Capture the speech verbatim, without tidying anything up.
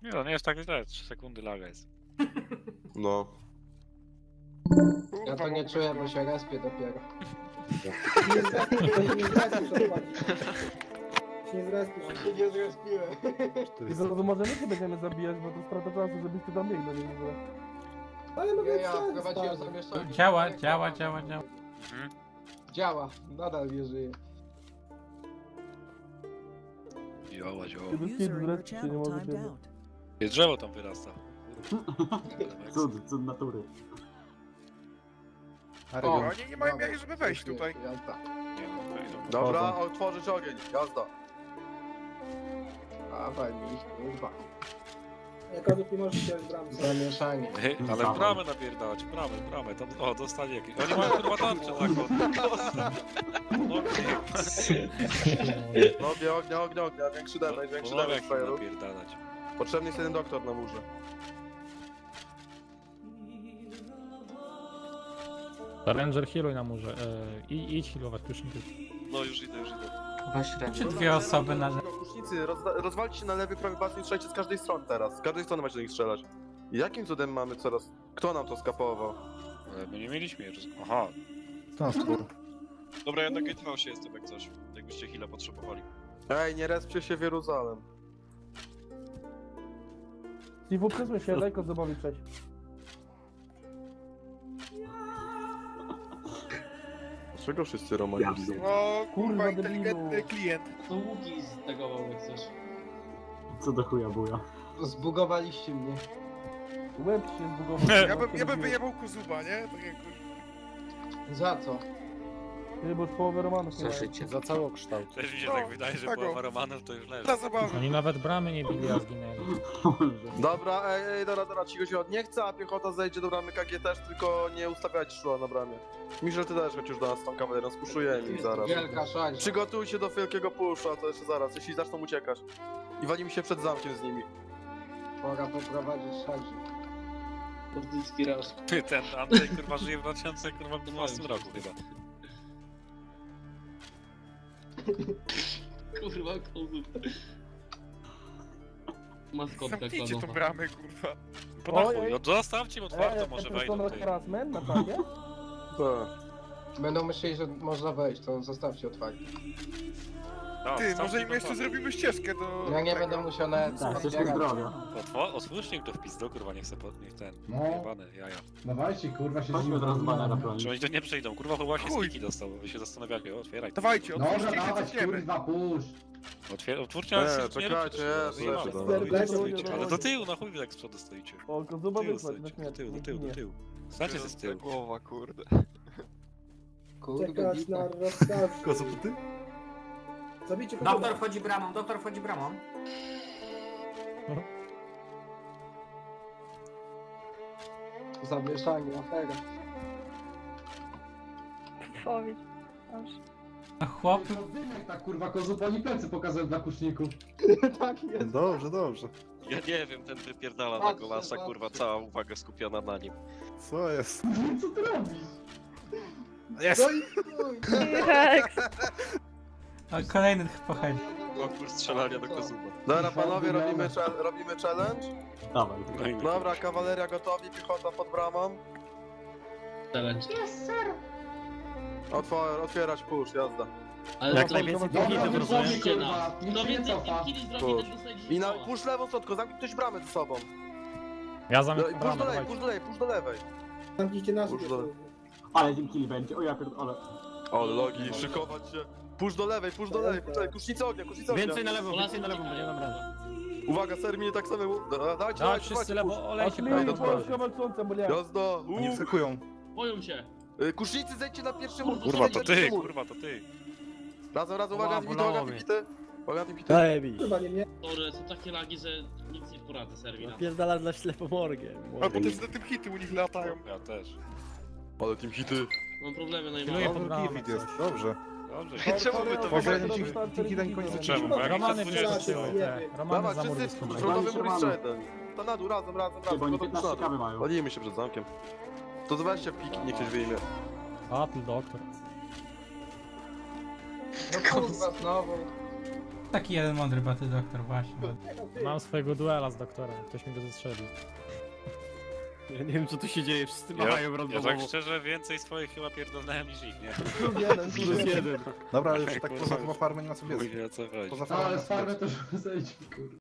Nie no, nie jest tak źle, trzy sekundy laga jest. No. Ja to nie czuję, bo się respię dopiero. Nie zrespisz, nie zrespisz odpalić. Nie zrespisz. Ja się nie zrespiłem. I to może my się będziemy zabijać, bo to strata czasu, żebyś tu tam biegnął, nie w ogóle. Ale mogę Nie, ja wstać, wprowadziłem stary. zamieszanie. Działa, działa, działa, działa. Mhm. Działa, nadal nie żyje. Działa, działa. Kiedy User kiedy in your zrespić się nie channel może timed się. out. I drzewo tam wyrasta. Cud, cud natury. O, Oni nie mają jak żeby wejść tutaj. Jazda. Nie no, wejdą. Dobra, otworzyć ogień. Jazda. Dawaj mi, kurwa. Jak nie możesz się w bramce. Zamieszanie. Ej, ale w bramę napierdalać, w bramę, w bramę, tam, o, dostali jakieś... Oni mają kurwa tarczę taką. No, Ognia, ognia, ognia, ognia. Większy damage, większy Wolę damage, jak frajerów. napierdalać. Potrzebny jest jeden doktor na murze. Ranger healuj na murze. E, i idź healować kuszników. No już idę, już idę. Czy dwie osoby na... Kusznicy, roz, rozwalcie się na lewy, prawy pas i strzelajcie z każdej strony teraz. Z każdej strony macie do nich strzelać. I jakim cudem mamy coraz... Kto nam to skapował? Ale my nie mieliśmy jeszcze... Aha. Dobra, ja na Gate House jestem jak coś. Jakbyście heal'a potrzebowali. Ej, nie respcie się w Jeruzalem. Steve, przesuń się, daj Kozobowi przejść. Dlaczego wszyscy Romani widzą? No, kurwa, Kurwa, inteligentny debilu. klient. To łuki zdegował jak coś. Co do chuja buja. Zbugowaliście mnie. Łeb się zbugował. Ja bym, ja bym wyjebał Kuzuba, nie? Tak jak... Za co? Nie, bo już połowę Romanów nie ma. Za całokształt. Też mi się No, tak wydaje, że tego. połowa Romanów to już leży. Dla zabawy. Oni nawet bramy nie bili, a zginęli. Dobra, ej, ej, dobra, dobra, cicho się od nie chce, a piechota zejdzie do bramy K G też, tylko nie ustawiajcie szła na bramie. Miszel, ty też chodź już do nas tą kawalerą, spuszujemy ich zaraz. Wielka szarza. Przygotuj się do wielkiego pusza, to jeszcze zaraz, jeśli zaczną uciekać. I walimy się przed zamkiem z nimi. Pora poprowadzić szarży. Portugalski raz. Ty, ten Andrzej kurwa żyje w dwa tysiące dwunastym roku chyba. Kurwa, kozub. Maskotka Zamknijcie tą kladowa. bramę, kurwa. Po na Oj, chuj, oj. no zostawcie im otwarto, Ej, może to wejdą są ty. harassment na czacie? Tak. Będą myśleli, że można wejść, to zostawcie otwarte. No, Ty, zostawcie może im im jeszcze otwarto. zrobimy ścieżkę do... Ja nie tego. będę musiał nawet... Tak, jesteśmy zbierać. zdrowia. Otwo- Otwórzcie im to w pizdu, kurwa, niech se pod... niech ten... No. Jebane jaja. Dawajcie, kurwa, się Chodźmy teraz banera broni. Czy oni to nie przyjdą? Kurwa, chyba się Chuj. stiki dostał, wy się zastanawiacie, o, otwieraj. Dawajcie, Dobra, otwórzcie i dawać, wycofniemy. kurwa, push. Otwier... Otwórzcie, Nie, ale się czekajcie, jest, nie jeszcze róbcie, dalej. nie stoicie. Ale do tyłu, na chuj wy tak z przodu stoicie. O, Do Kozoba tyłu wysłać na stoicie, do śmierć. tyłu, do tyłu, do tyłu. Stańcie ze z tyłu. Głowa, kurde. Kurde, Czekać bita. na rozkaz. ty? Zabijcie Kozoba. Doktor wchodzi bramą, doktor wchodzi bramą. Zamieszanie, afera. Powiedz. Dobrze. A chłop... Jak tak, kurwa, kozub, oni plecy pokazują dla kuszników. Tak jest. Dobrze, dobrze. Ja nie wiem, ten wypierdala na Patrzę, golasa, kurwa, patrzę. cała uwaga skupiona na nim. Co jest? Co ty robisz? Jest! No i chuj. Rex. A kolejny pochęć. Konkurs strzelania do Kozuba. Dobra, panowie, robimy, cze- robimy challenge. Dawaj. No i Dobra, kawaleria gotowi, piechota pod bramą. Challenge. Otwor- otwierać push, jazda. Ale Jak to- najwięcej Dobra, tych hitów dobra, rozumiem. dobra. kurwa, Kto nikt się nie więcej cofa. killi zrobi, Push. ten dostaje I na dziesięć push lewą sotko, zamknij ktoś bramę ze sobą. Ja No, zamiast i push bramę, do lewej, dawajcie. push do lewej, push do lewej. Zamknijcie nas. Już do- Ale tym kill będzie, o ja pierdolę. O, logi, szykować się. Push do lewej, push do lewej, push do lewej, kusznica ognia, kusznica ognia. Więcej na lewo, Polacy więcej na lewo, będzie dobra. Uwaga, ser mi tak samo. Da- Dawajcie, Dawaj, dawajcie, wszyscy dawajcie, lewo, olejcie Ośmiu Dawaj, prawo. dawaj. polskiego walczące, bo nie. push. Jazda, uuu. Wskakują. Boją się. Y, Kusznicy, zejdźcie na pierwszy mur. Kurwa, zejdźcie to na ty, pierwszy mur. kurwa, to ty. Razem, razem, uwaga, Ła, bity, bolało uwaga, mnie. bity. Uwaga, bity. Chyba nie mnie. Sorry, są takie lagi, że nic nie poradzę, serwi na to. Pierdala dla ślepomorgiem. Albo też na tym hity u nich latają. Ja też. Ale team hity. Mam problemy Chwiluję najmniej. pod bramą. Dobrze. Dobrze. Czemu wy to Czemu? Bo jak Romany dwudziesta wyskoczyły, te. Romany Dawaj, za mur wszyscy wyskoczyły. rządowy Dawaj, mur jeden. To na dół, razem, razem, Ty, razem. bo oni gotowi piętnaście na dół. kawy mają. Walimy się przed zamkiem. To zobaczcie w piki, niech ktoś wyjmie. Apple doktor. No kurwa, znowu. taki jeden mądry baty doktor, właśnie. Mam swojego duela z doktorem, ktoś mi go zastrzelił. Ja nie wiem co tu się dzieje, wszyscy Ja, machają ja randomowo. tak szczerze więcej swoich chyba pierdolnąłem niż ich, nie? Plus jeden, plus Plus jeden. jeden. Dobra, ale już tak poza chyba farmy nie ma co Chuj biec. wie o co chodzi. Poza No farmą ale nie z ma co farmy biec. to już zejdź, kurwa.